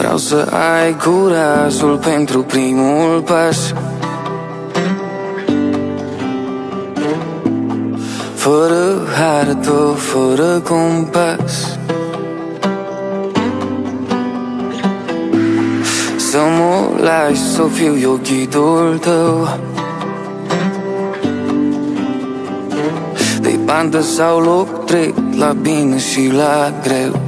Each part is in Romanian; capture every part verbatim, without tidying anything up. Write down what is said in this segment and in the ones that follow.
Vreau să ai curajul pentru primul pas, fără hartă, fără compas. Să mă lași să fiu eu ghidul tău, de bandă sau loc trec, la bine și la greu.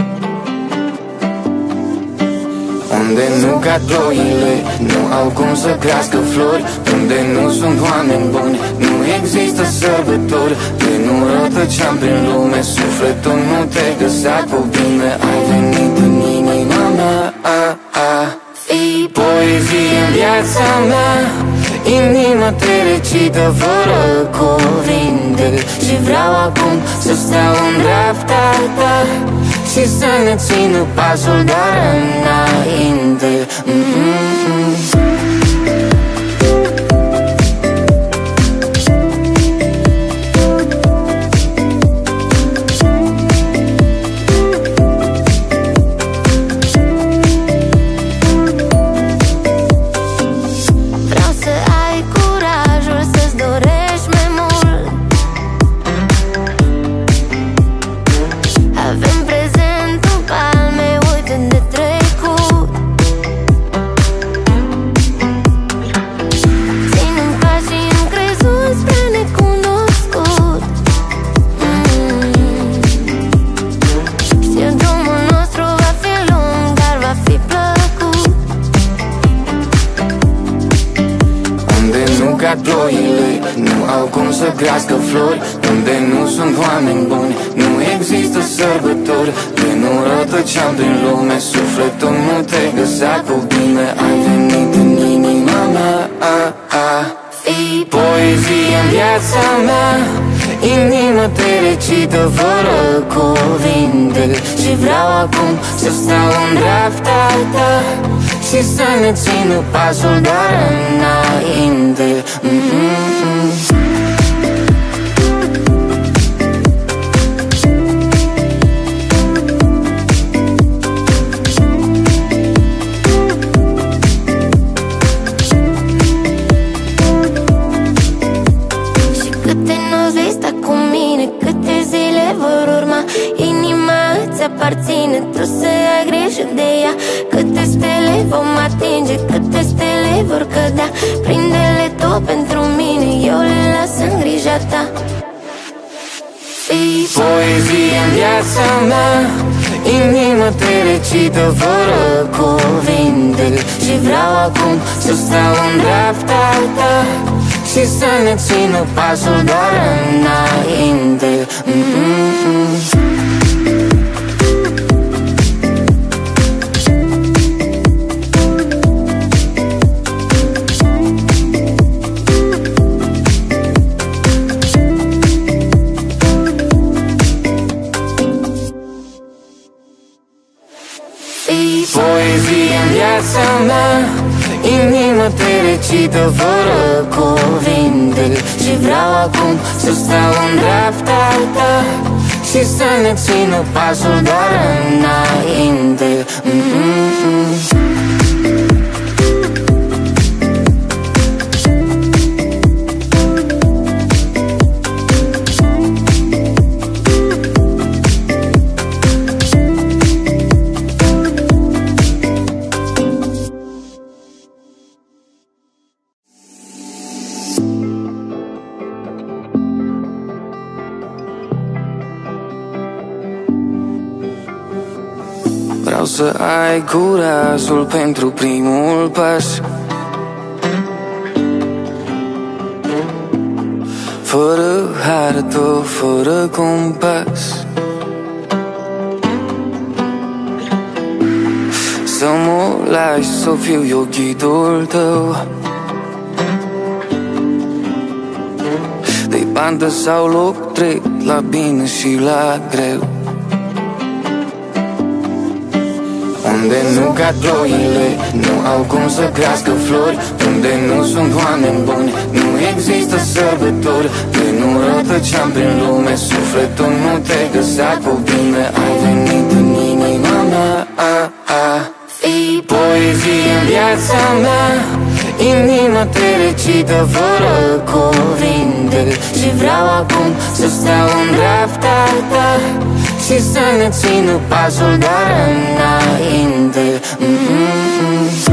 Unde nu cad ploile, nu au cum să crească flori, unde nu sunt oameni buni, nu există sărbători. De nu rătăceam prin lume, sufletul nu te găsea cu bine. Ai venit în inima mea, a, a. Fii poezie în viața mea, inima te recită fără cuvinte. Și vreau acum să stau în dreapta ta și să ne țină pasul, dar înainte. Mm-hmm. Ploile nu au cum să crească flori, unde nu sunt oameni buni, nu există sărbători. De nu rătăceam prin lume, sufletul nu te găsea cu bine. Ai venit în inima mea, a, a. Fii poezie în viața mea, inima te recită fără cuvinte. Și vreau acum să stau în dreapta ta și să ne țină pasul, dar înainte. Mm-hmm. Și câte nopți vei sta cu mine, câte zile vor urma, inima îți aparține, tu să ai grijă de ea. Câte stele vom atinge, câte stele vor cădea, prinde-le tot pentru mine, eu le las în grija ta. Fii poezie în viața mea, inima te recită fără cuvinte. Și vreau acum să stau în dreapta ta și să ne țină pasul, dar înainte. Mm-hmm. Poezie în viața mea, inima te recită fără cuvinte. Și vreau acum să stau în dreapta ta și să ne țină pasul, dar înainte. Mm-hmm. Vreau să ai curajul pentru primul pas, fără hartă, fără compas. Să mă lași să fiu eu ghidul tău, de bandă sau loc trec, la bine și la greu. Unde nu cad ploile, nu au cum să crească flori, unde nu sunt oameni buni, nu există sărbători. De nu rătăceam prin lume, sufletul nu te găsea cu bine. Ai venit în inima mea, a, a. Fii Poezie în viața mea, inima te recită fără cuvinte. Și vreau acum să stau în dreapta ta și să ne țină pasul doar înainte. mm-hmm.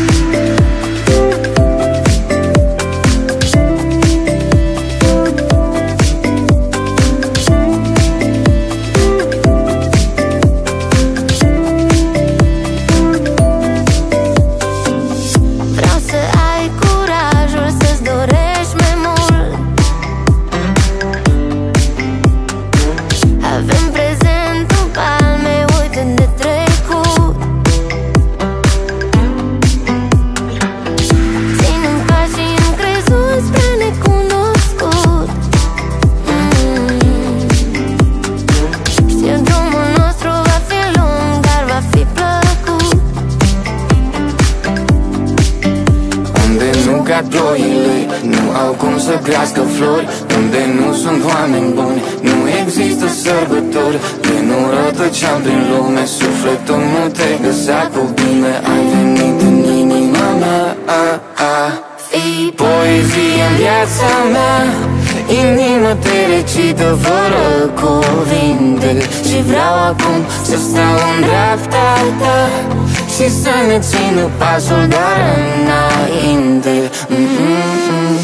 Ploile nu au cum să crească flori, unde nu sunt oameni buni, nu există sărbători. De nu rătăceam prin lume, sufletul nu te găsea cu bine. Ai venit în inima mea, a, a. Poezie în viața mea, inima te recită fără cuvinte. Și vreau acum să stau în dreapta ta și să ne țină pasul doar înainte. mm-hmm.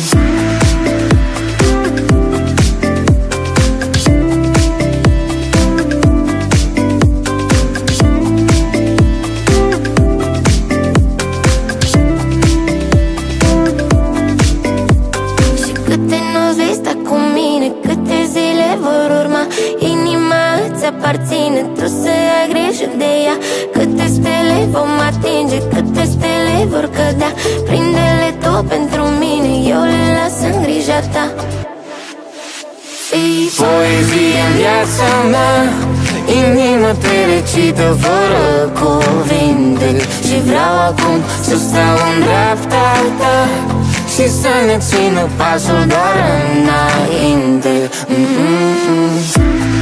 Și câte nopți vei sta cu mine, câte zile vor urma, inima îți aparține, tu să ai grijă de ea. Câte stele vom atinge, câte stele vor cădea, prinde-le tot pentru mine, eu le las în grija ta. Poezie în viața mea, inima te recită fără cuvinte. Și vreau acum să stau în dreapta ta și să ne țină pasul doar înainte. mm-hmm.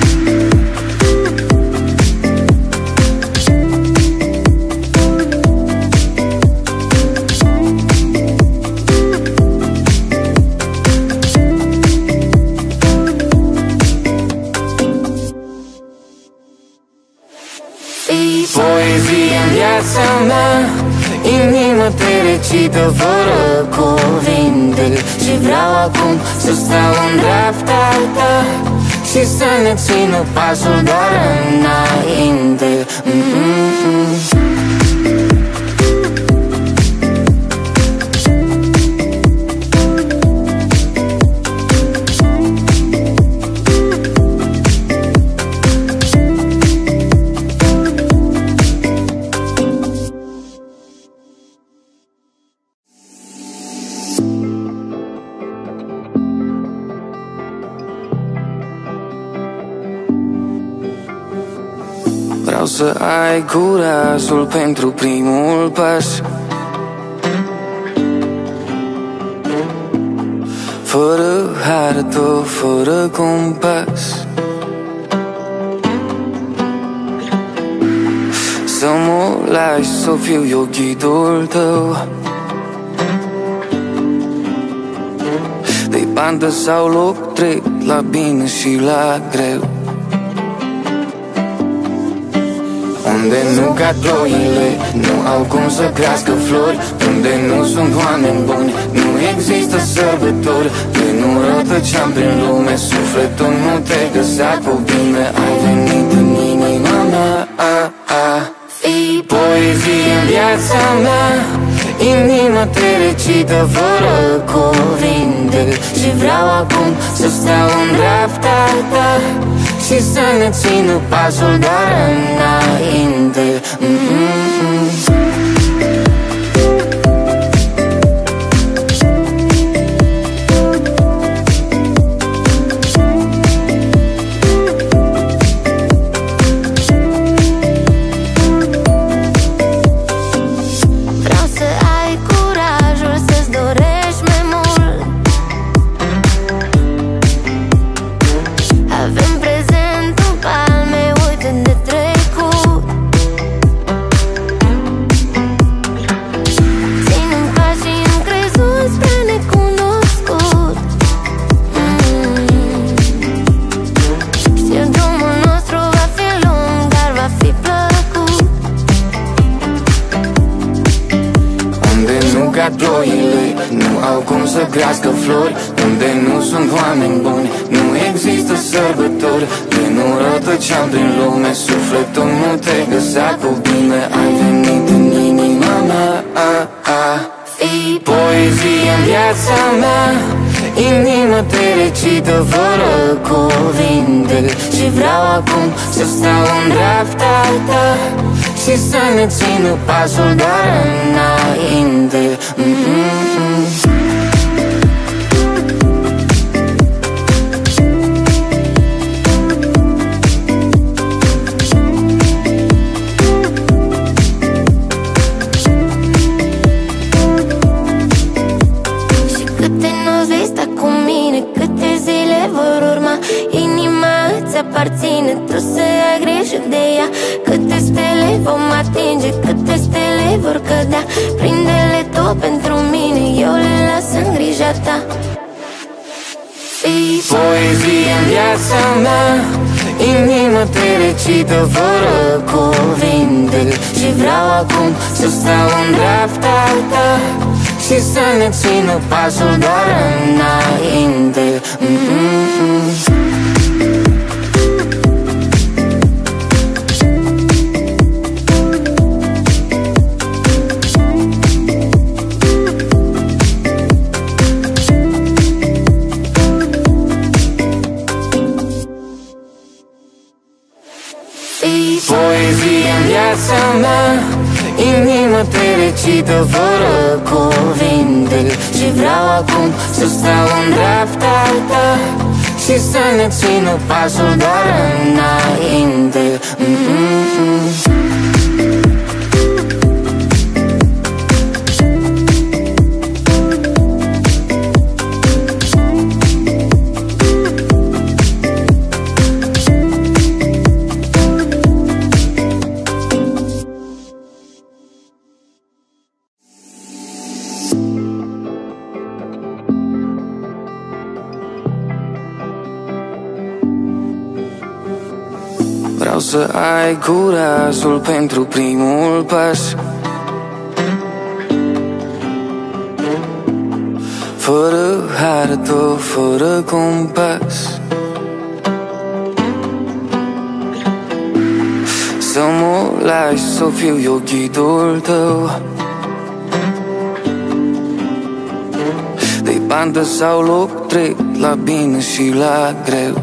Poezie în viața mea, inima te recită fără cuvinte. Și vreau acum să stau în dreapta ta și să ne țină pasul doar înainte. mm-hmm. Vreau să ai curajul pentru primul pas, fără hartă, fără compas. Să mă lași să fiu eu ghidul tău, de bandă sau loc drept, la bine și la greu. Unde nu cad ploile, nu au cum să crească flori, unde nu sunt oameni buni, nu există sărbători. De nu rătăceam prin lume, sufletul nu te găsea cu bine. Ai venit în inima mea, a, a. Poezie în viața mea, inima te recită fără cuvinte. Și vreau acum să stau în dreapta ta și să ne țină pasul doar înainte. mm-hmm. flori, unde nu sunt oameni buni, nu există sărbători. De nu rătăceam prin lume, sufletul nu te găsea cu bine. Ai venit în inima mea, a, a. Fii poezie în viața mea, inima te recită fără cuvinte. Și vreau acum să stau în dreapta ta și să ne țină pasul doar înainte. mm-hmm. Și câte noți vei sta cu mine, câte zile vor urma. Inima îți aparține, tu să ai grijă de ea. Câte stele vom atinge, câte stele vor cădea. Prinde-le tu pentru mine, eu le las în grija ta. Fii poezie în viața mea, inima te recită fără cuvinte. Și vreau acum să stau în dreapta ta și să ne țină pasul doar înainte. mm-hmm. Poezie în viața mea, inima te recită fără cuvinte. Și vreau acum să stau în dreapta ta și să ne țină pasul doar înainte. mm-hmm. Vreau să ai curajul pentru primul pas, fără hartă, fără compas. Să mă lași să fiu eu ghidul tău, de bandă sau loc drept, la bine și la greu.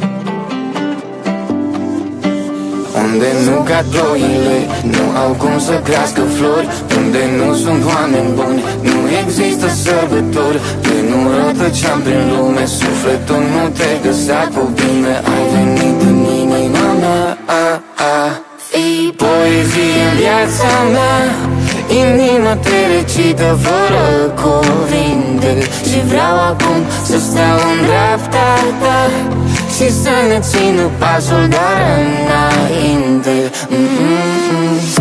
Unde nu cad ploile, nu au cum să crească flori, unde nu sunt oameni buni, nu există sărbători. De nu rătăceam prin lume, sufletul nu te găsea cu bine. Ai venit în inima mea, a, a. Fii poezie în viața mea, inima te recită fără cuvinte. Și vreau acum să stau în dreapta ta și să ne țină pasul doar înainte. mm-hmm.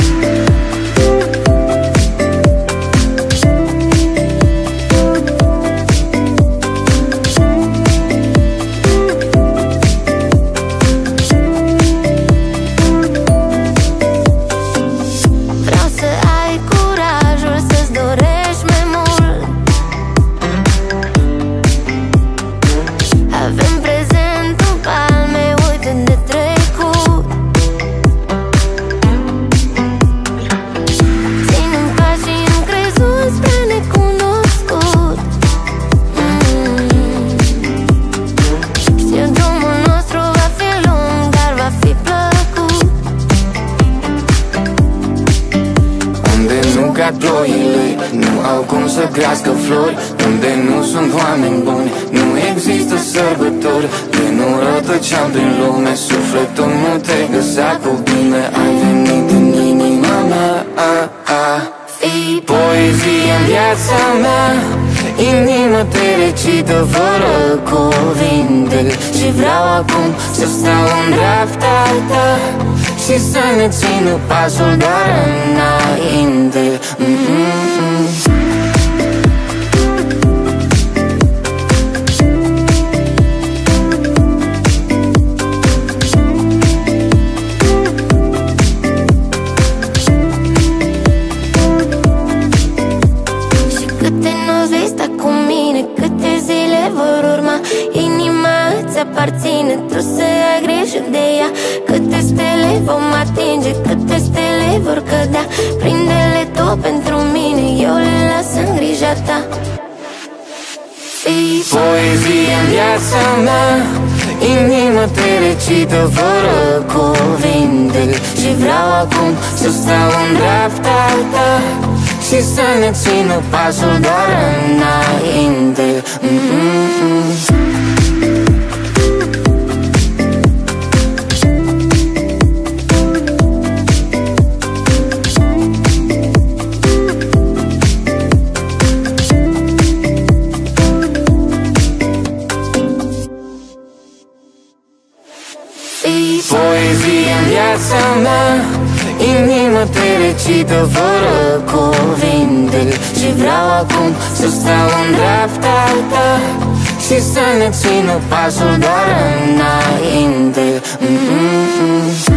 Ploile nu au cum să crească flori, unde nu sunt oameni buni, nu există sărbători. De nu rătăceam prin lume, sufletul nu te găsea cu bine. Ai venit în inima mea, a, a. Fii poezie în viața mea, inima te recită fără cuvinte. Și vreau acum să stau în dreapta ta și să ne țină pasul doar înainte. mm-hmm. Și câte noți vei sta cu mine, aparține, tu să ai grijă de ea. Câte stele vom atinge, câte stele vor cădea, prinde-le tot pentru mine, eu le las în grija ta. Fii poezie în viața mea, inima te recită fără cuvinte. Și vreau acum să stau în dreapta ta și să ne țină pasul doar înainte. Mm-mm-mm. Poezie în viața mea, inima te recită fără cuvinte. Și vreau acum să stau în dreapta ta și să ne țină pasul doar înainte. Mm-mm-mm.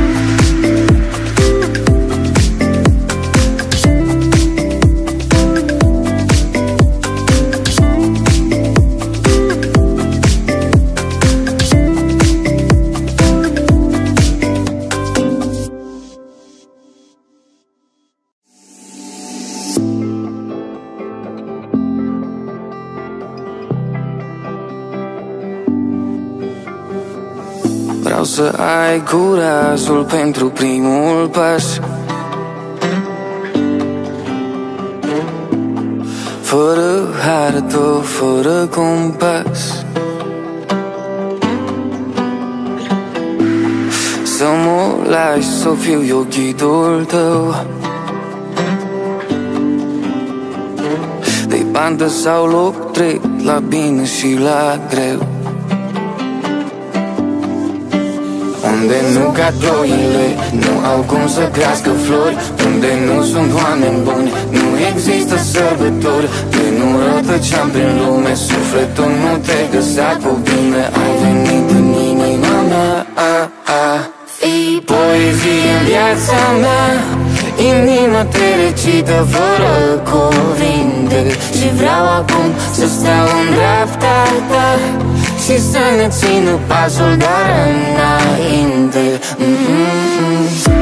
Vreau să ai curajul pentru primul pas, fără hartă, fără compas. Să mă lași să fiu eu ghidul tău, de bandă sau loc drept, la bine și la greu. Unde nu cad ploile, nu au cum să crească flori, unde nu sunt oameni buni, nu există sărbători. De nu rătăceam prin lume, sufletul nu te găsea cu bine. Ai venit în inima mea, a, a. Fii poezie în viața mea, inima te recită fără cuvinte. Și vreau acum să stau în dreapta ta și să ne țină pasul doar înainte. Mm-mm-mm.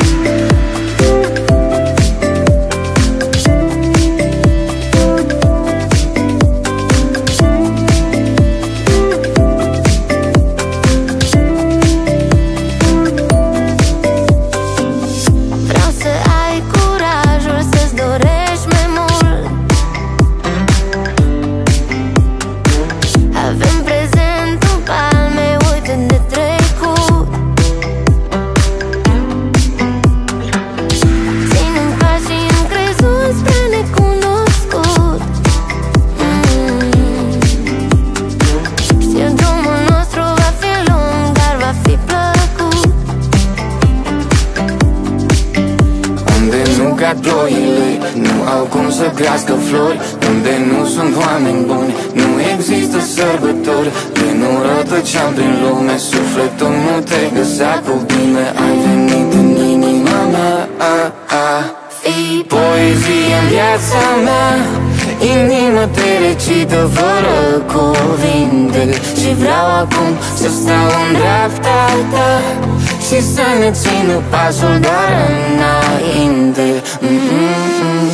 Ploile nu au cum să crească flori, unde nu sunt oameni buni, nu există sărbători. De nu rătăceam prin lume, sufletul nu te găsea cu bine. Ai venit în inima mea, a, a. Fii poezie în viața mea, inima te recită fără cuvinte. Și vreau acum să stau în dreapta ta și să ne țină pasul doar înainte. Mm-mm-mm.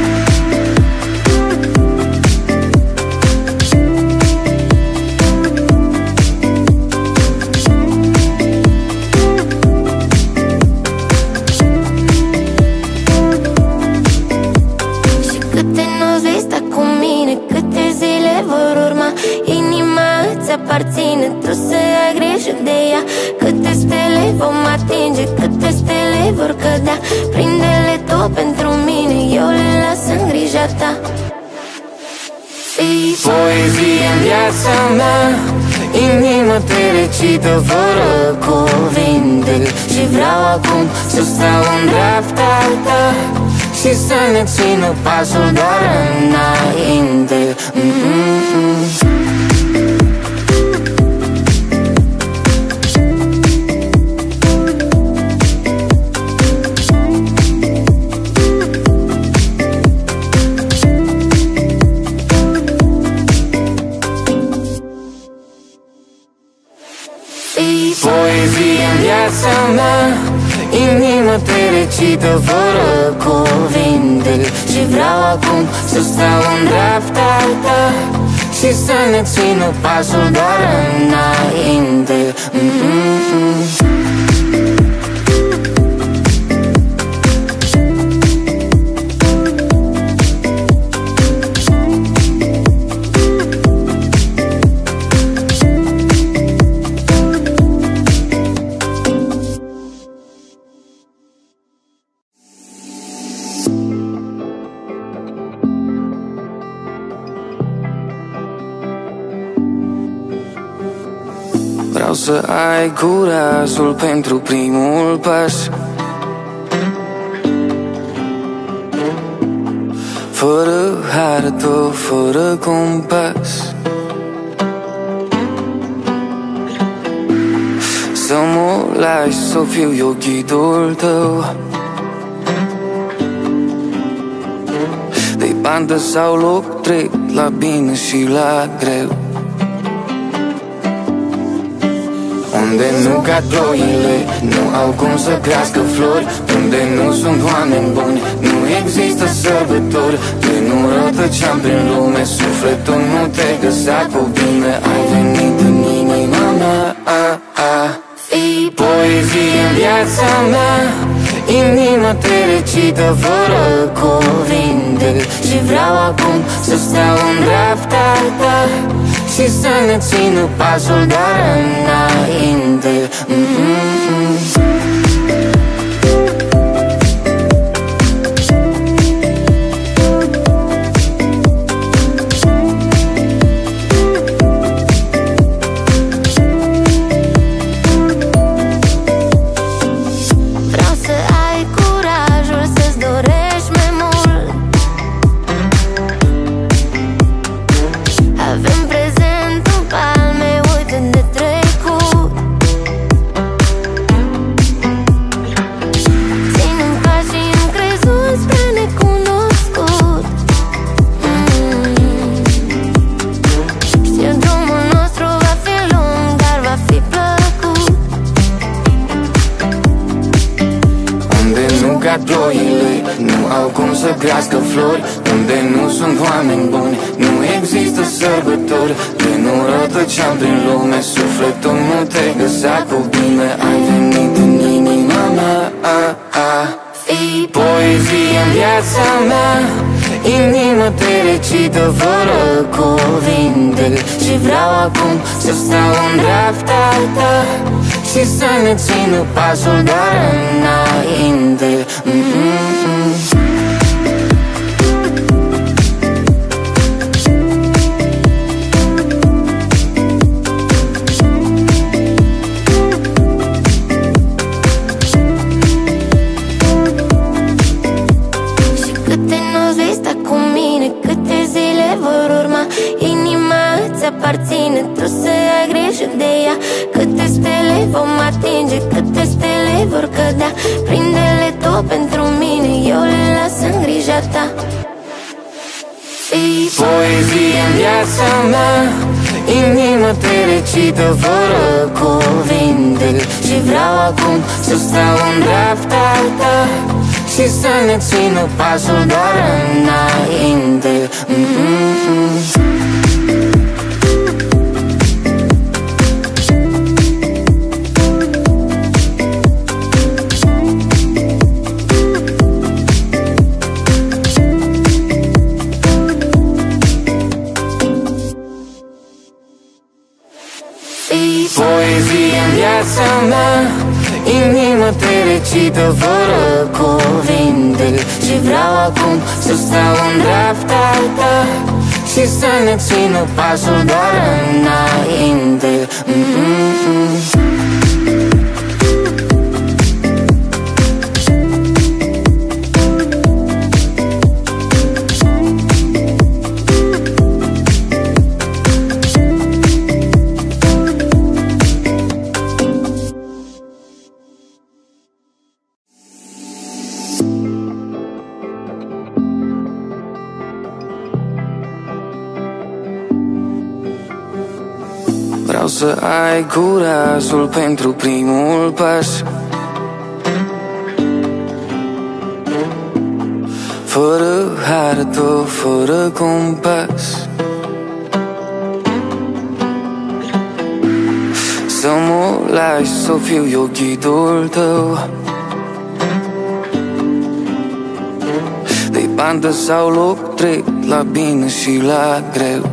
Și câte nu vei sta cu mine, câte zile vor urma, inima îți aparține, tu să ai grijă de ea. Câte stele vom atinge, câte stele vor cădea, prinde-le tot pentru mine, eu le las în grija ta. Fii poezie în viața mea, inima te recită fără cuvinte. Și vreau acum să stau în dreapta ta și să ne țină pasul doar înainte. Mm-mm-mm. poezie în viața mea, inima te recită fără cuvinte. Și vreau acum să stau în dreapta ta și să ne țină pasul doar înainte. mm-hmm. Vreau să ai curajul pentru primul pas, fără hartă, fără compas. Să mă lași să fiu eu ghidul tău, de bandă sau loc drept, la bine și la greu. Unde nu cadourile nu au cum să crească flori, unde nu sunt oameni buni, nu există sărbători. De nu rătăceam prin lume, sufletul nu te găsea cu bine. Ai venit în inima mea, a, a. Fii poezie în viața mea, inima te recită fără cuvinte. Și vreau acum să stau în dreapta ta și să ne țină pasul doar înainte. mm-hmm. Ploile nu au cum să crească flori, unde nu sunt oameni buni, nu există sărbători. De nu rătăceam prin lume, sufletul nu te găsea cu bine. Ai venit în inima mea, a, a. Fii poezie în viața mea, inima te recită fără cuvinte. Și vreau acum să stau în dreapta ta și să ne țină pasul doar înainte. mm-hmm. Și câte noți vei sta cu mine, câte zile vor urma, inima îți aparține, tu să ai grijă de ea. Câte stele vom atinge, câte stele vor cădea, prinde-le tot pentru mine, eu le las în grija ta. Fii poezie în viața mea, inima te recită fără cuvinte. Și vreau acum să stau în dreapta ta și să ne țină pasul doar înainte. mm-hmm. Poezie în viața mea, inima te recită fără cuvinte. Și vreau acum să stau în dreapta ta și să ne țină pasul doar înainte. mm-hmm. Vreau să ai curajul pentru primul pas, fără hartă, fără compas. Să mă lași să fiu eu ghidul tău, de bandă sau loc drept, la bine și la greu.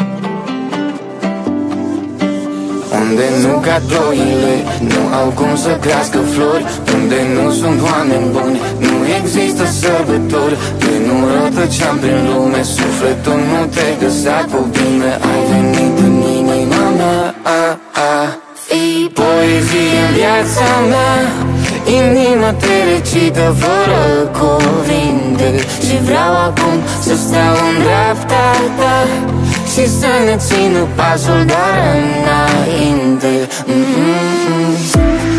Unde nu cad ploile, nu au cum să crească flori, unde nu sunt oameni buni, nu există sărbători. De nu rătăceam prin lume, sufletul nu te găsea cu bine. Ai venit în inima mea, a, a. Fii poezie în viața mea, inima te recită fără cuvinte. Și vreau acum să stau în dreapta ta și să ne țină pasul doar înainte. mm-hmm.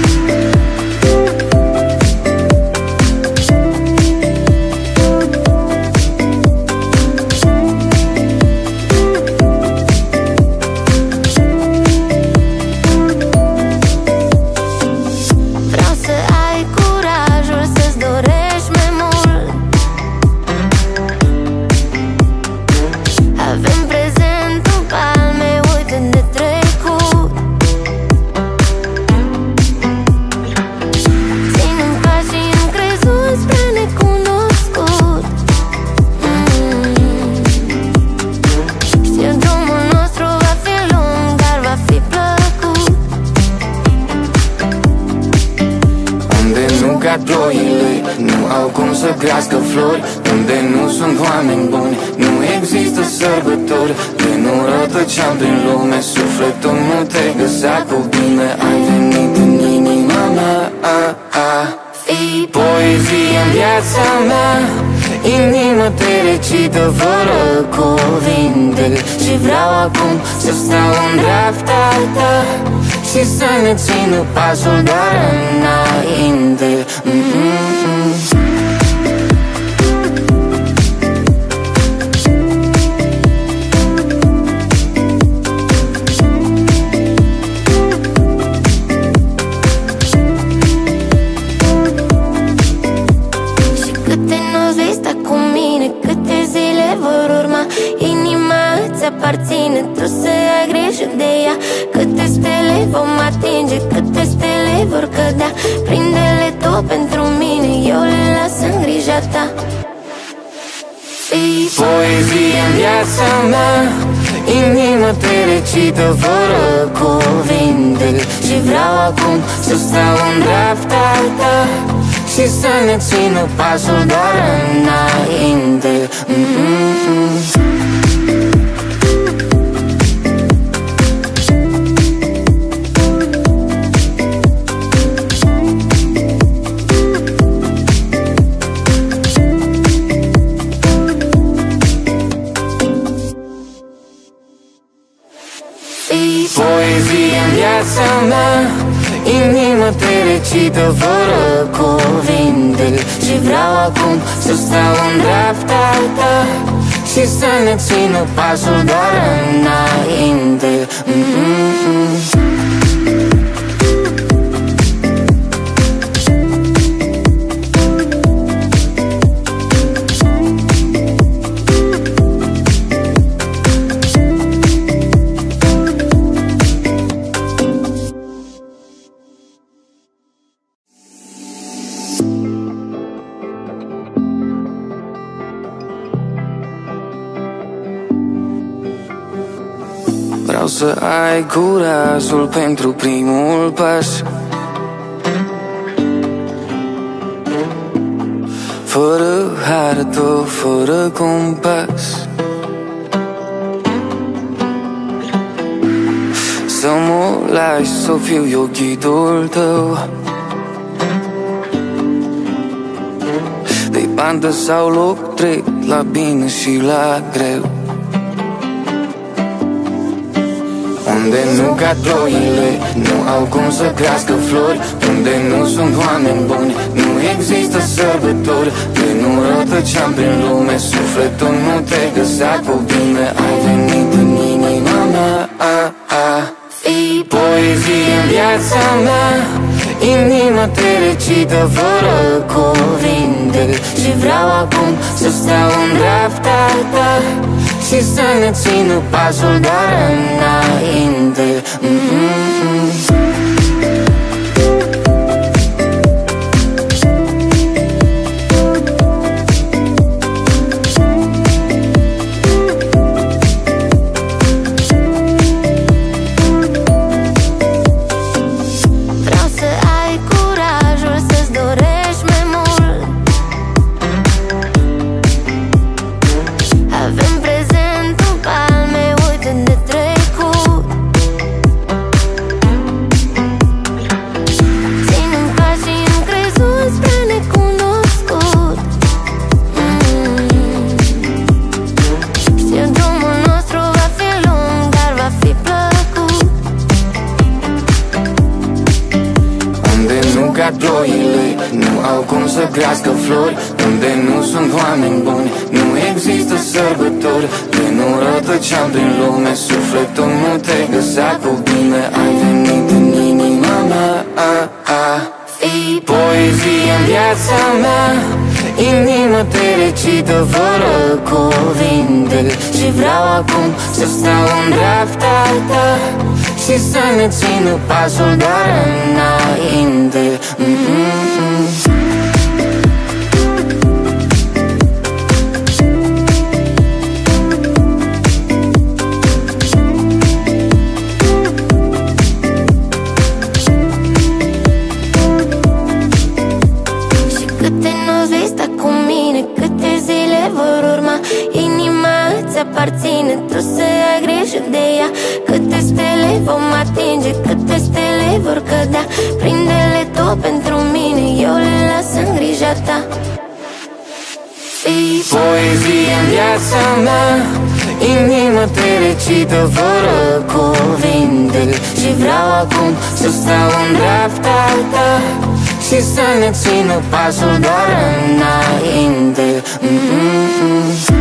Ploile nu au cum să crească flori, unde nu sunt oameni buni, nu există sărbători. De nu rătăceam prin lume, sufletul nu te găsea cu bine. Ai venit în inima mea, a, a. Fii poezie în viața mea, inima te recită fără cuvinte. Și vreau acum să stau în dreapta ta și să ne țină pasul doar înainte. mm-hmm. Și câte nu vei sta cu mine, câte zile vor urma, inima îți aparține, tu să ai grijă de ea. Câte stele vom atinge, câte stele vor cădea, prinde-le tot pentru mine, eu le las în grija ta. Fii poezie în viața mea, inima te recită fără cuvinte. Și vreau acum să stau în dreapta ta și să ne țină pasul doar înainte. mm-hmm. Poezie în viața mea, inima te recită fără cuvinte. Și vreau acum să stau în dreapta ta și să ne țină pasul doar înainte. mm-hmm. Vreau să ai curajul pentru primul pas, fără hartă, fără compas. Să mă lași să fiu eu ghidul tău, de bandă sau loc drept, la bine și la greu. Unde nu cad ploile, nu au cum să crească flori, unde nu sunt oameni buni, nu există sărbători. De nu rătăceam prin lume, sufletul nu te găsea cu bine. Ai venit în inima mea, a, a. viața mea. Inima te recită fără cuvinte și vreau acum să stau în dreapta ta și să ne țină pasul doar înainte. mm-hmm. Ploile nu au cum să crească flori, unde nu sunt oameni buni, nu există sărbători. Când nu rătăceam prin lume, sufletul nu te găsea cu bine. Ai venit în inima mea, a, a. Fii poezie în viața mea. Inima te recită fără cuvinte și vreau acum să stau în dreapta ta și să ne țină pasul doar înainte. mm-hmm. Și câte nu vei sta cu mine, câte zile vor urma. Inima îți aparține, tu să ai grijă de ea. Câte stele vom atinge, câte stele vor cădea. Prinde-le tot pentru mine, eu le las în grija ta. Fii poezie în viața mea. Inima te recită fără cuvinte și vreau acum să stau în dreapta ta și să ne țină pasul doar înainte. mm-hmm.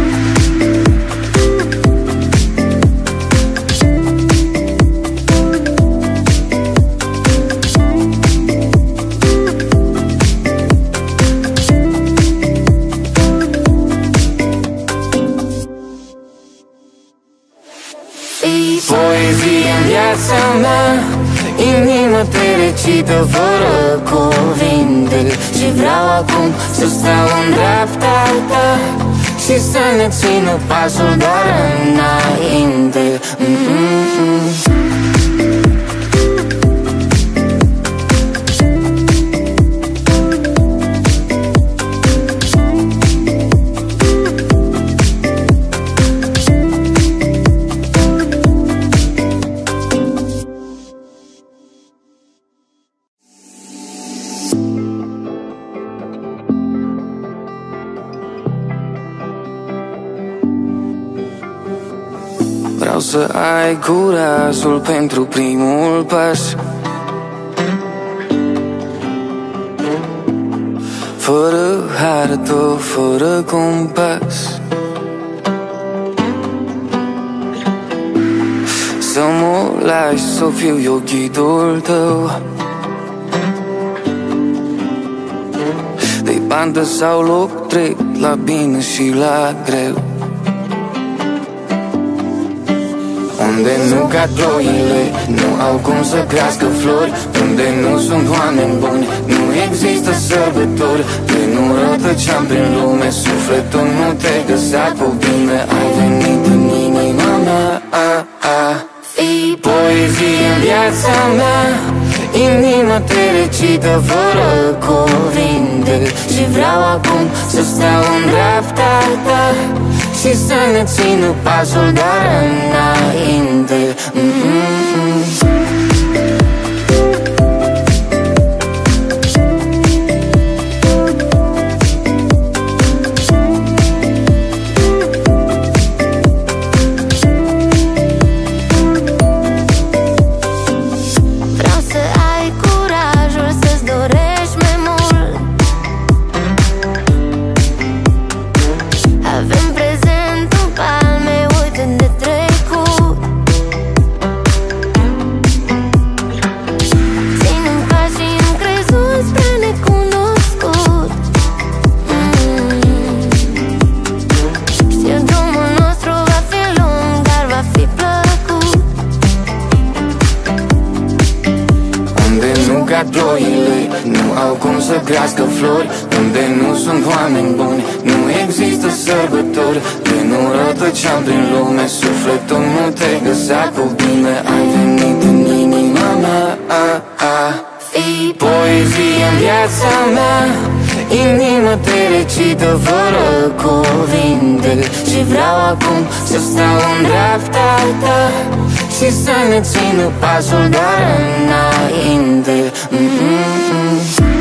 Poezie în viața mea. Inima te recită fără cuvinte și vreau acum să stau în dreapta ta și să ne țină pasul doar înainte. mm-hmm. Vreau să ai curajul pentru primul pas, fără hartă, fără compas. Să mă lași să fiu eu ghidul tău, de bandă sau loc drept, la bine și la greu. Unde nu cad ploile, nu au cum să crească flori, unde nu sunt oameni buni, nu există sărbători. Când nu rătăceam prin lume, sufletul nu te găsea cu bine. Ai venit în inima mea, a, a. Fii poezie în viața mea. Inima te recită fără cuvinte și vreau acum să stau în dreapta ta și să ne țină pasul doar înainte. mm-hmm. ploile nu au cum să crească flori, unde nu sunt oameni buni, nu există sărbători. De nu rătăceam prin lume, sufletul nu te găsea cu bine. Ai venit în inima mea, a, a. Fii poezie în viața mea, inima te recită fără cuvinte. Și vreau acum să stau în dreapta ta și să ne țină pasul doar înainte. mm-hmm.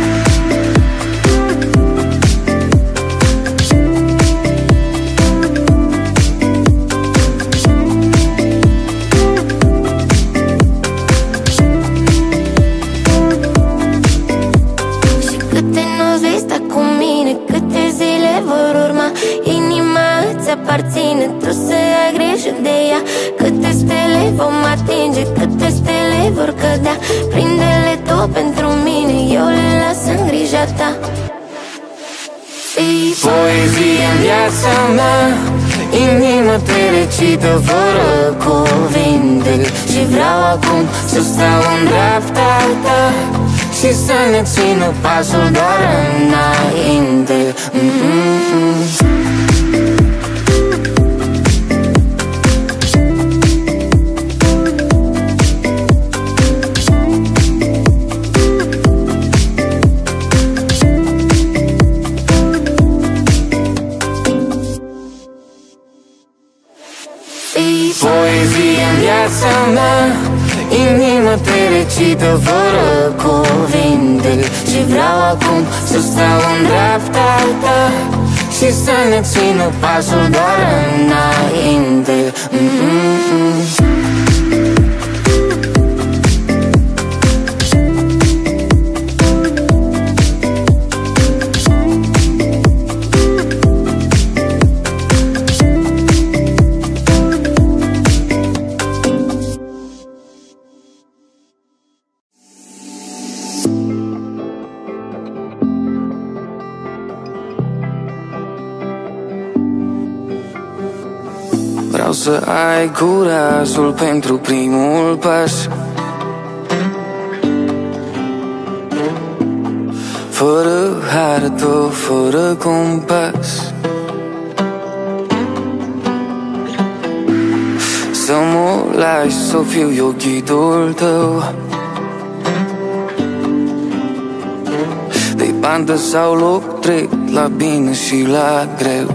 Aparține, tu să ai grijă de ea. Câte stele vom atinge, câte stele vor cădea. Prinde-le tot pentru mine, eu le las în grija ta. Fii poezie în viața mea, inima te recită fără cuvinte. Și vreau acum să stau în dreapta ta și să ne țină pasul doar înainte. mm-hmm. Poezie în viața mea, inima te recită fără cuvinte. Și vreau acum să stau în dreapta ta și să ne țină pasul doar înainte. mm-hmm. Vreau să ai curajul pentru primul pas, fără hartă, fără compas. Să mă lași să fiu eu ghidul tău, de bandă sau loc drept, la bine și la greu.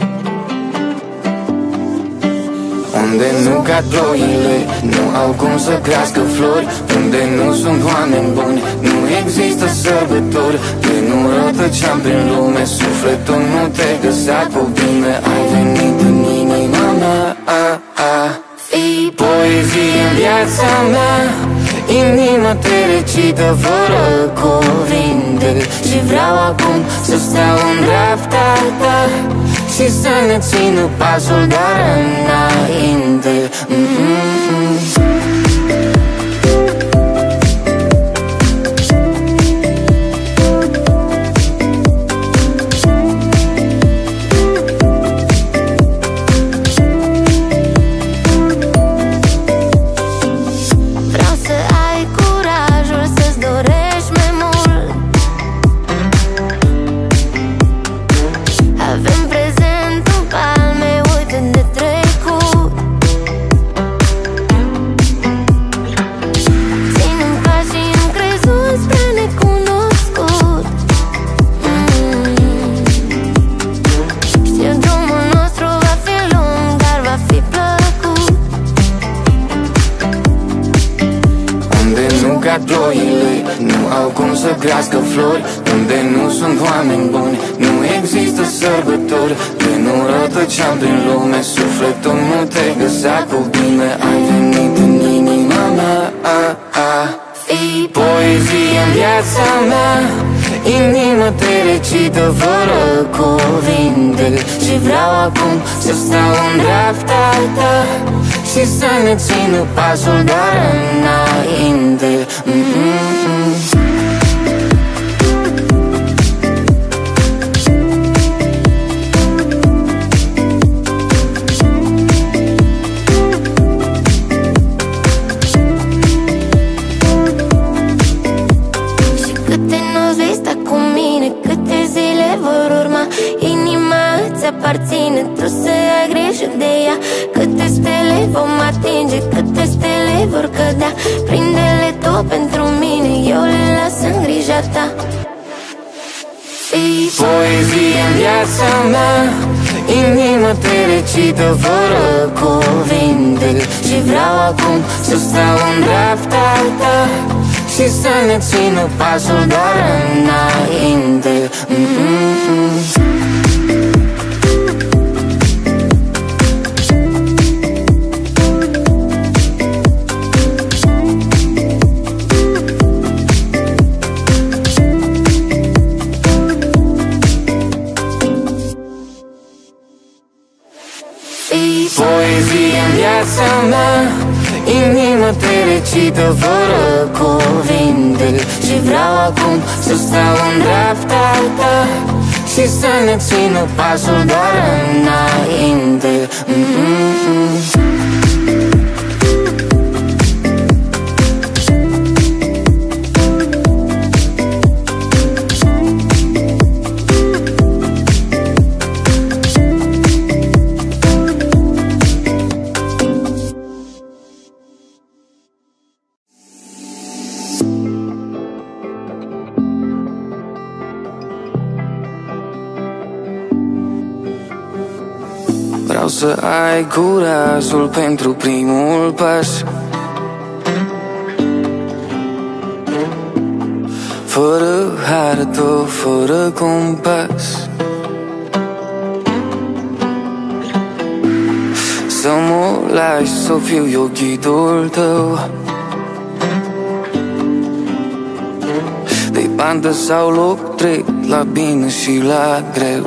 Unde nu cad ploile, nu au cum să crească flori, unde nu sunt oameni buni, nu există sărbători. De nu rătăceam prin lume, sufletul nu te găsea cu bine. Ai venit în inima mea, a, a. Fii poezie în viața mea, inima te recită fără cuvinte. Și vreau acum să stau în dreapta ta și să ne țină pasul doar înainte. mm-hmm. Ploile nu au cum să crească flori, unde nu sunt oameni buni, nu există sărbători. De nu rătăceam prin lume, sufletul nu te găsea cu bine. Ai venit în inima mea, a, a. Fii poezie în viața mea, inima te recită fără cuvinte. Și vreau acum să stau în dreapta ta și să ne țină pasul doar înainte. mm-hmm. vor cădea. Prinde-le tot pentru mine, eu le las în grija ta. Fii poezie în viața mea, inima te recită fără cuvinte. Și vreau acum să stau în dreapta ta și să ne țină pasul doar înainte. mm-hmm. Poezie în viața mea, inima te recită fără cuvinte. Și vreau acum să stau în dreapta ta și să ne țină pasul doar înainte. mm-hmm. Vreau să ai curajul pentru primul pas, fără hartă, fără compas. Să mă lași să fiu eu ghidul tău, de bandă sau loc drept, la bine și la greu.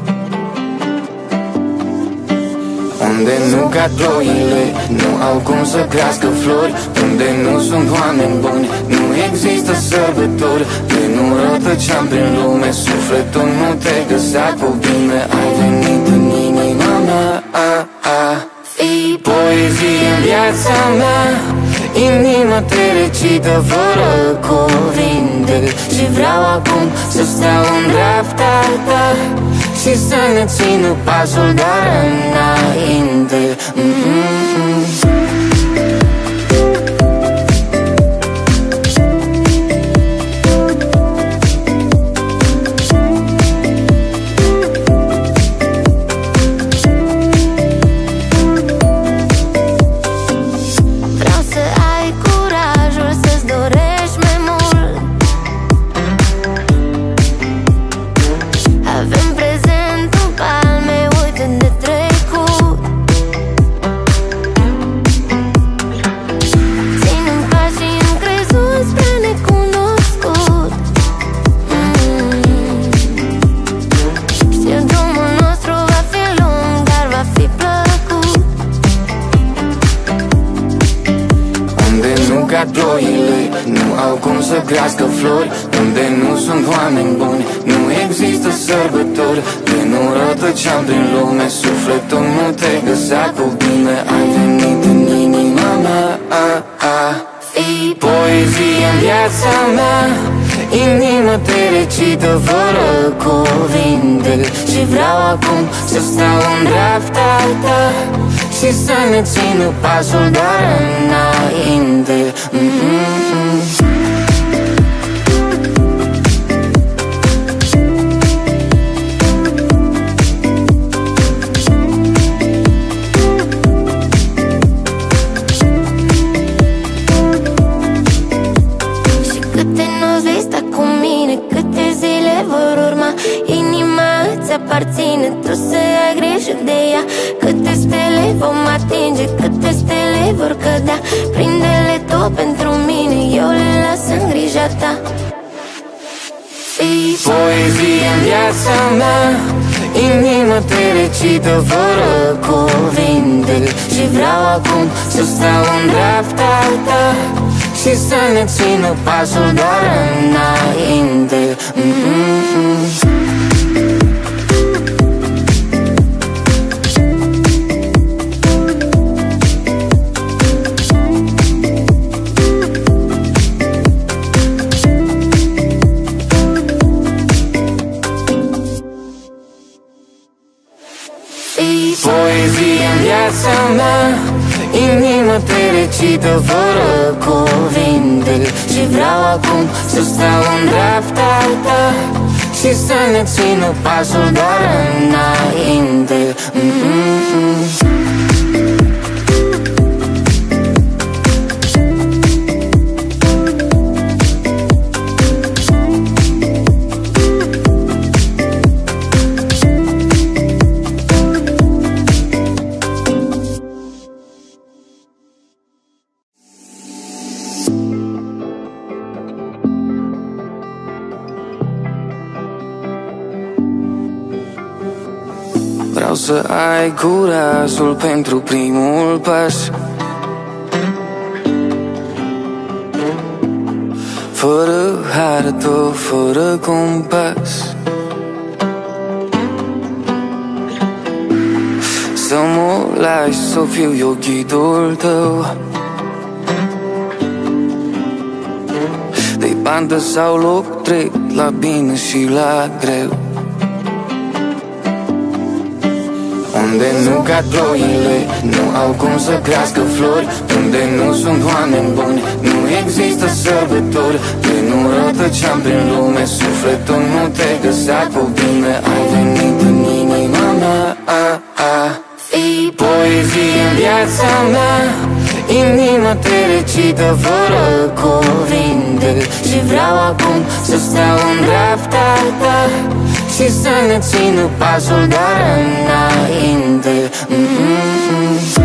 Unde nu cad ploile, nu au cum să crească flori, unde nu sunt oameni buni, nu există sărbători. De nu rătăceam prin lume, sufletul nu te găsea cu bine. Ai venit în inima mea, a, a. Fii poezie în viața mea, inima te recită fără cuvinte. Și vreau acum să stau în dreapta ta și să ne țină pasul doar înainte. mm-hmm. Ploile nu au cum să crească flori, unde nu sunt oameni buni, nu există sărbători. De nu rătăceam prin lume, sufletul nu te găsea cu bine. Ai venit în inima mea, a, a. Fii poezie în viața mea, inima te recită fără cuvinte. Și vreau acum să stau în dreapta ta și să ne țină pasul doar înainte. mm-hmm. Și câte nu vei sta cu mine, câte zile vor urma, inima îți aparține, tu să ai grijă de ea. Câte stele vom atinge, câte stele vor cădea. Prinde-le tot pentru mine, eu le las în grija ta. Fii poezie în viața mea, inima te recită fără cuvinte. Și vreau acum să stau în dreapta ta și să ne țină pasul doar înainte. mm-hmm. Poezie în viața mea, inima te recită recită fără cuvinte. Și vreau acum să stau în dreapta ta și să ne țină pasul doar înainte. mm-hmm. Vreau să ai curajul pentru primul pas, fără hartă, fără compas. Să mă lași să fiu eu ghidul tău, de bandă sau loc drept, la bine și la greu. Unde nu cad ploile, nu au cum să crească flori, unde nu sunt oameni buni, nu există sărbători. De nu rătăceam prin lume, sufletul nu te găsea cu bine. Ai venit în inima mea, a, a. Fii poezie în viața mea, inima te recită fără cuvinte. Și vreau acum să stau în dreapta ta și să ne țină pasul doar înainte. mm-hmm.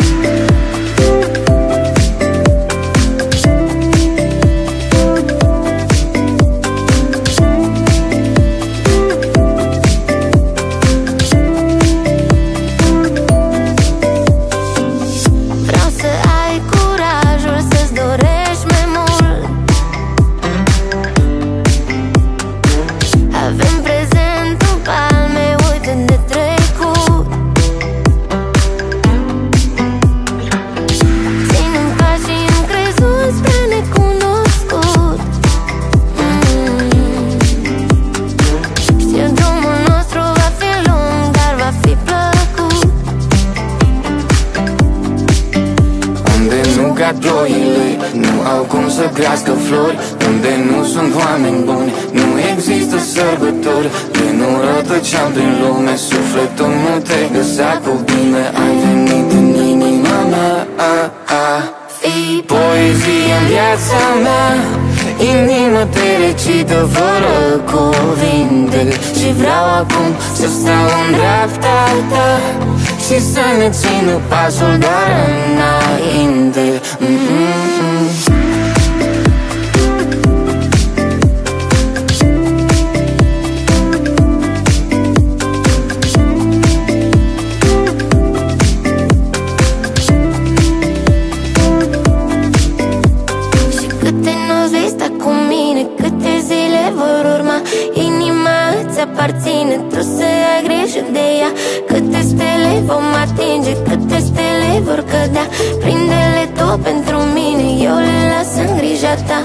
Ploile nu au cum să crească flori, unde nu sunt oameni buni, nu există sărbători. De nu rătăceam prin lume, sufletul nu te găsea cu bine. Ai venit în inima mea, a, a. Fii poezie în viața mea, inima te recită fără cuvinte. Și vreau acum să stau în dreapta ta și să ne țină pasul doar înainte. mm-hmm. Și câte nu vei sta cu mine, câte zile vor urma, inima îți aparține, tu să ai grijă de ea. Câte stele vom atinge, câte stele vor cădea, prinde-le tot pentru mine, eu le las în grija ta.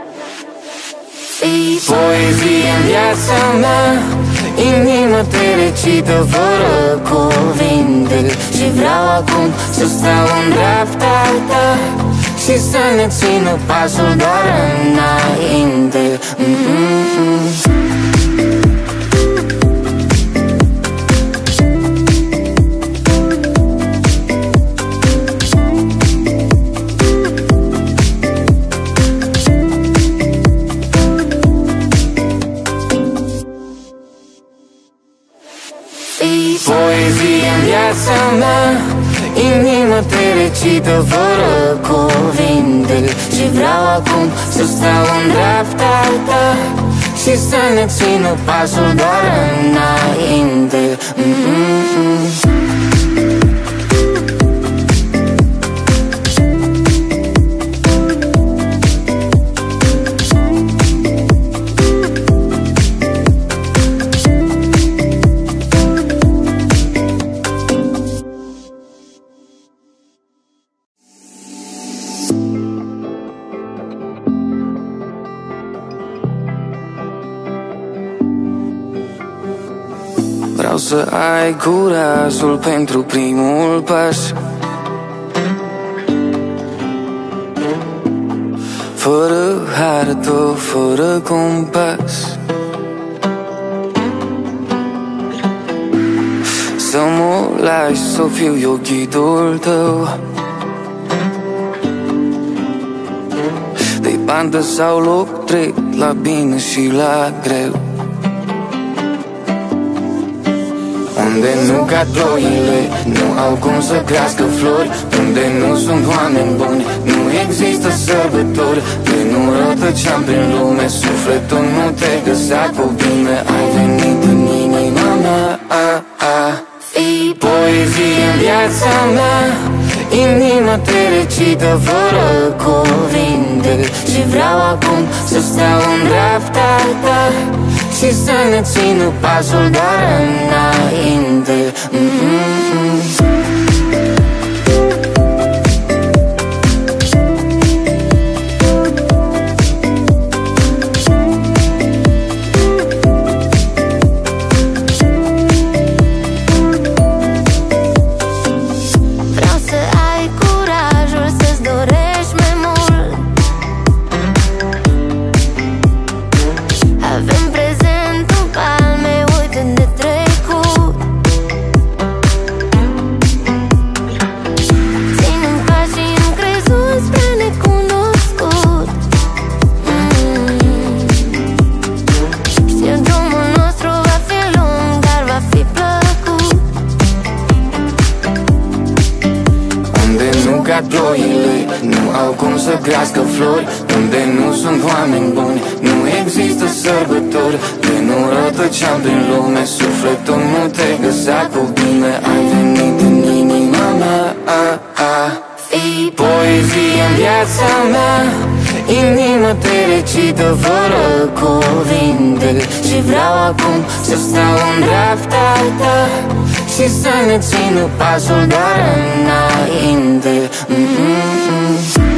Fii poezie în viața mea, inima te recită fără cuvinte. Și vreau acum să stau în dreapta ta și să ne țină pasul doar înainte. mm-hmm. Poezie în viața mea, inima te recită fără cuvinte. Și vreau acum să stau în dreapta ta și să ne țină pasul doar înainte. mm-hmm. Vreau să ai curajul pentru primul pas, fără hartă, fără compas. Să mă lași să fiu eu ghidul tău, de bandă sau loc drept, la bine și la greu. Unde nu cad ploile, nu au cum să crească flori, unde nu sunt oameni buni, nu există sărbători. De nu rătăceam prin lume, sufletul nu te găsea cu bine. Ai venit în inima mea, a, a. Fii poezie în viața mea, inima te recită fără cuvinte. Și vreau acum să stau în dreapta ta și să ne țină pasul doar înainte. mm-hmm. Ploile nu au cum să crească flori, unde nu sunt oameni buni, nu există sărbători. De nu rătăceam prin lume, sufletul nu te găsea cu bine. Ai venit în inima mea, a, a. Fii poezie în viața mea, inima te recită fără cuvinte. Și vreau acum să stau în dreapta ta și să ne țină pasul doar înainte. mm-hmm.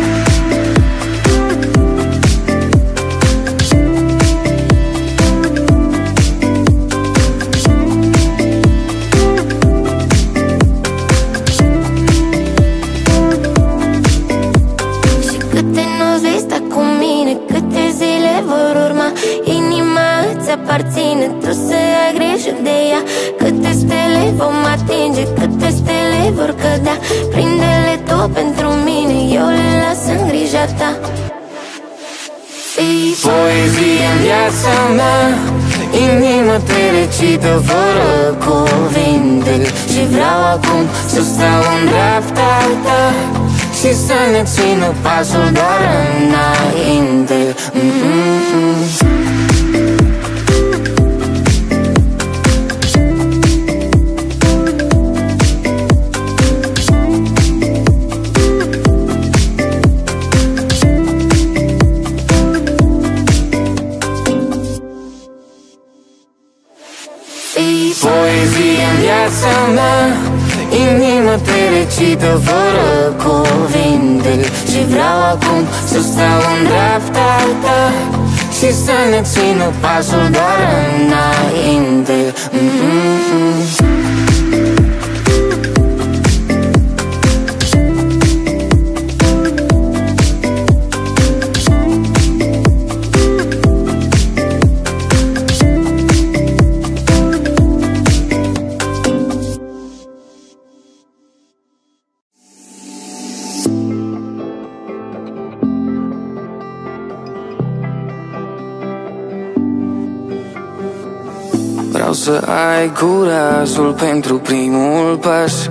Și câte nu vei sta cu mine, câte zile vor urma, inima îți aparține, tu să ai grijă de ea. Câte stele vom atinge, câte stele vor cădea, prinde-le tu pentru mine, eu le las în grija ta. Fii poezie în viața mea, inima te recită fără cuvinte. Și vreau acum să stau în dreapta ta și să ne țină pasul doar înainte. mm-hmm. Poezie în viața mea, inima te recită fără cuvinte. Și vreau acum să stau în dreapta ta și să ne țină pasul doar înainte. mm-hmm. Vreau să ai curajul pentru primul pas,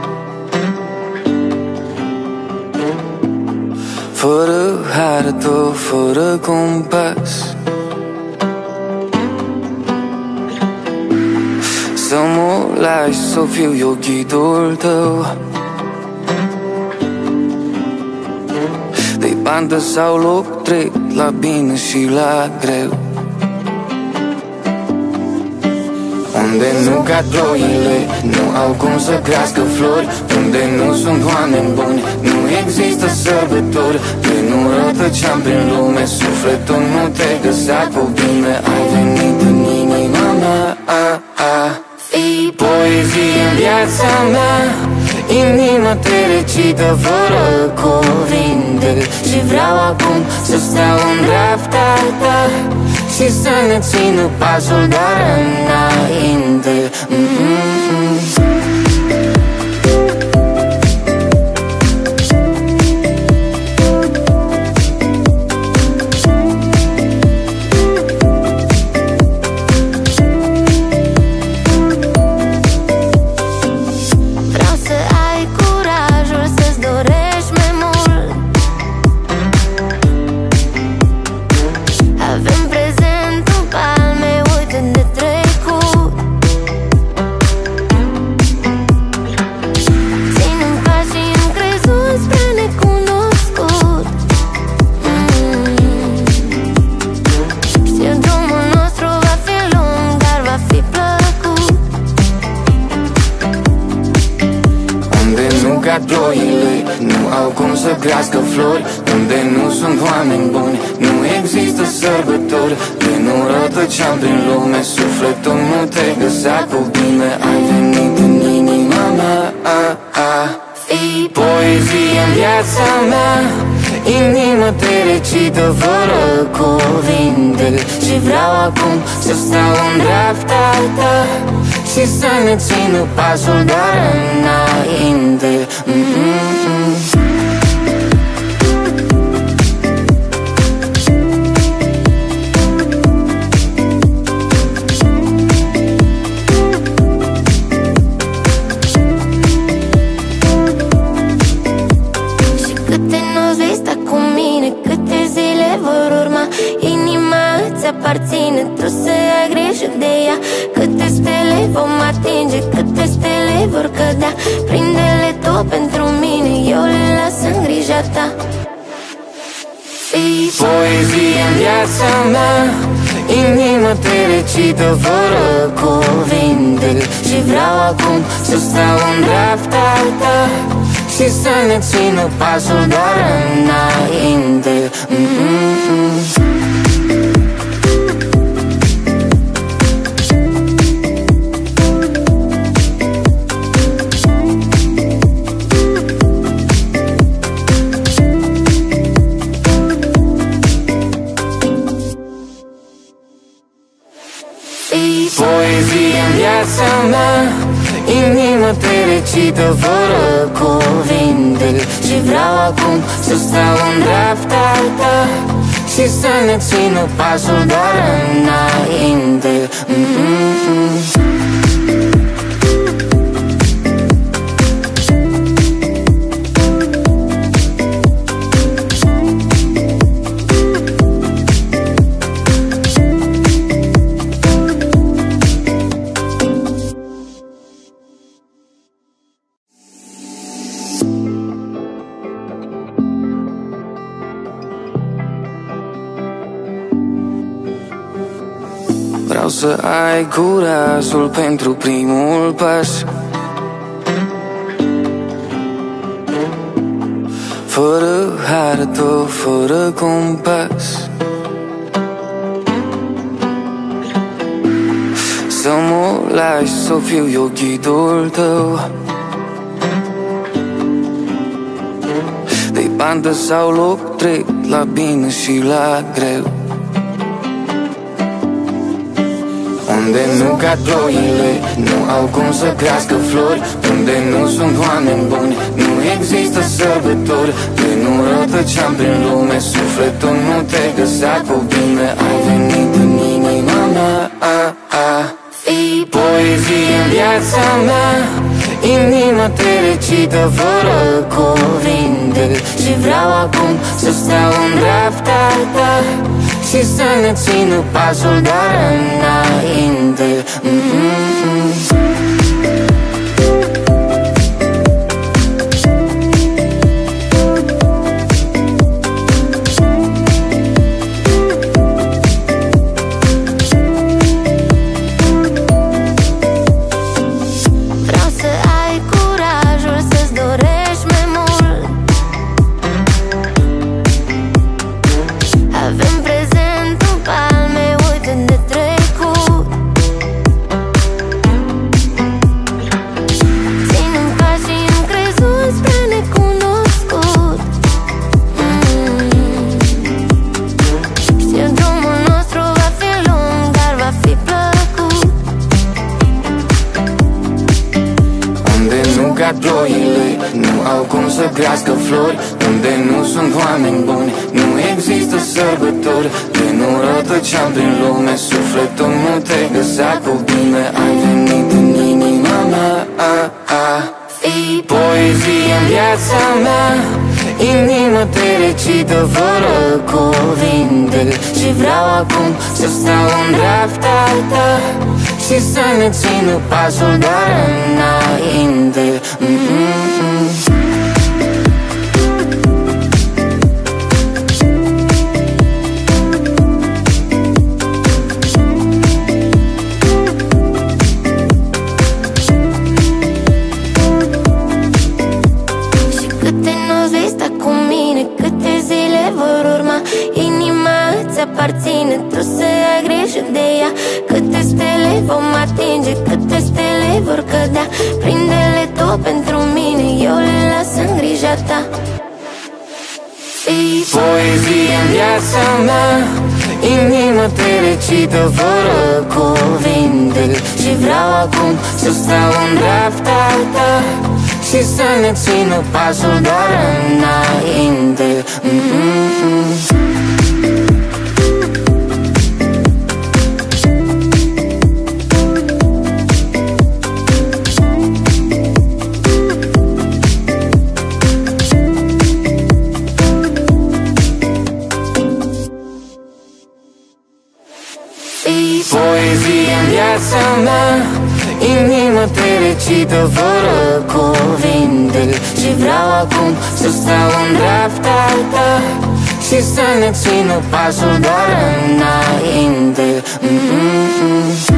fără hartă, fără compas. Să mă lași să fiu eu ghidul tău, de bandă sau loc drept, la bine și la greu. Unde nu cad ploile, nu au cum să crească flori, unde nu sunt oameni buni, nu există sărbători. De nu rătăceam prin lume, sufletul nu te găsea cu bine. Ai venit în inima mea, a, a. Fii poezie în viața mea, Inima te recită fără cuvinte și vreau acum să stau în dreapta ta și să ne țină pasul doar înainte. mm-hmm. Ploile nu au cum să crească flori, unde nu sunt oameni buni, nu există sărbători. Din rătăceam prin lume, sufletul nu te găsea cu bine. Ai venit în inima mea, a, a. Fii poezie în viața mea, inima te recită fără cuvinte și vreau acum să stau în dreapta ta și să ne țină pasul doar înainte. mm-hmm. Și câte noți vei sta cu mine, câte zile vor urma, inima îți aparține, tu să ai grijă de ea. Câte stele vom atinge, câte stele vor cădea, prinde-le tu pentru mine, eu le las în grija ta. Fii poezie în viața mea, inima te recită fără cuvinte și vreau acum să stau în dreapta ta și să ne țină pasul doar înainte. mm-hmm. Poezie în viața mea, inima te recită fără cuvinte și vreau acum să stau în dreapta ta și să ne țină pasul doar înainte. mm-hmm. Vreau să ai curajul pentru primul pas, fără hartă, fără compas, să mă lași să fiu eu ghidul tău, de bandă sau loc drept, la bine și la greu. Unde nu cad ploile, nu au cum să crească flori, unde nu sunt oameni buni, nu există sărbători. De nu rătăceam prin lume, sufletul nu te găsea cu bine. Ai venit în inima mea, a, a. Fii poezie în viața mea, inima te recită fără cuvinte și vreau acum să stau în dreapta ta și să ne țină pasul doar înainte. mm-hmm. să crească flori, unde nu sunt oameni buni, nu există sărbători. De nu rătăceam prin lume, sufletul nu te găsea cu bine. Ai venit în inima mea, a, a. Fii poezie în viața mea, inima te recită fără cuvinte. Și vreau acum să stau în dreapta ta și să ne țină pasul doar înainte. mm-hmm. Aparține, tu să ai grijă de ea. Câte stele vom atinge, câte stele vor cădea. Prinde-le tot pentru mine, eu le las în grija ta. Fii poezie în viața mea, inima te recită fără cuvinte. Și vreau acum să stau în dreapta ta și să ne țină pasul doar înainte. mm-hmm. Poezie în viața mea, inima te recită fără cuvinte. Și vreau acum să stau în dreapta ta și să ne țină pasul doar înainte. mm-hmm.